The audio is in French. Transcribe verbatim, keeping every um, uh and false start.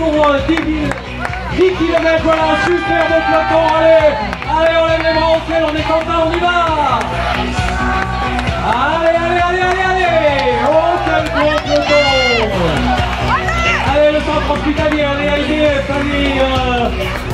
pour euh, dix kilomètres, voilà, un superbe peloton, allez, allez, on lève les bras au ciel, on est content, on y va. Allez, allez, allez, allez, allez, oh, quel gros peloton. Allez, le centre hospitalier, allez, I D F, allez, euh,